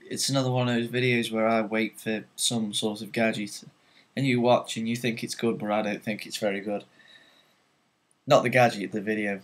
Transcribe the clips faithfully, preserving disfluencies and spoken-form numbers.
it's another one of those videos where I wait for some sort of gadget and you watch and you think it's good, but I don't think it's very good. Not the gadget, the video.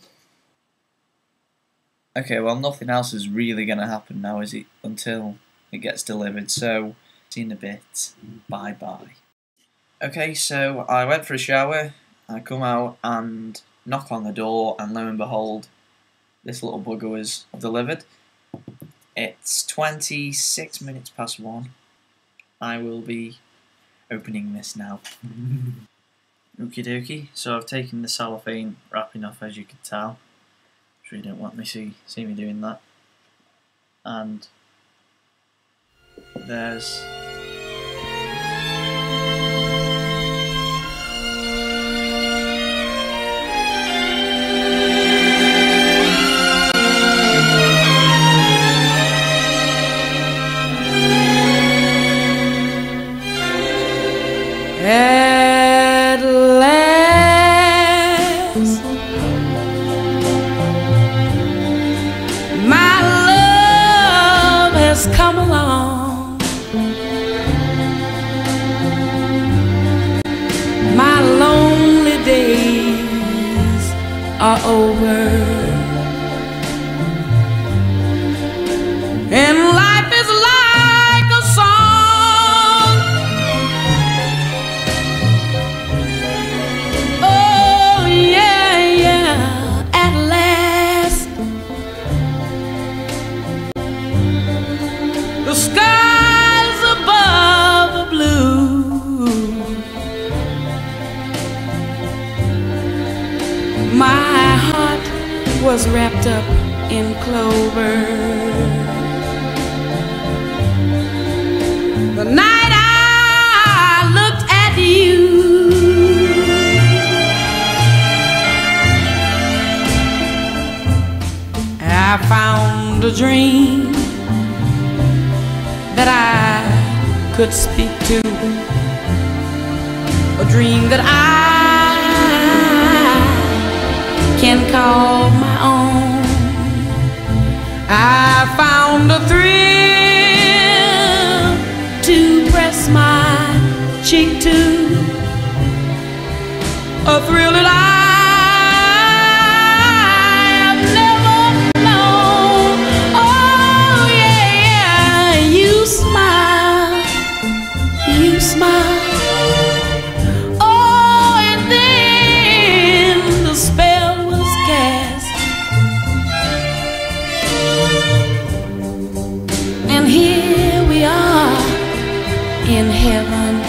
Okay, well, nothing else is really going to happen now, is it? Until it gets delivered, so see you in a bit. Bye bye. Okay, so I went for a shower, I come out and knock on the door, and lo and behold, this little bugger was delivered. It's twenty-six minutes past one. I will be opening this now. Okie dokie, so I've taken the cellophane wrapping off, as you can tell. Sure you don't want me see see me doing that. And there's at last, my love has come along. My lonely days are over, and life is like a song. Oh yeah, yeah, at last the skies above are blue. My heart was wrapped up in clover the night I looked at you. I found a dream that I could speak to, a dream that I can call my own. I found a thrill to press my cheek to, a thrill that I have never known. Oh yeah, yeah, you smile, you smile. Oh, and then the spell was cast, and here we are in heaven.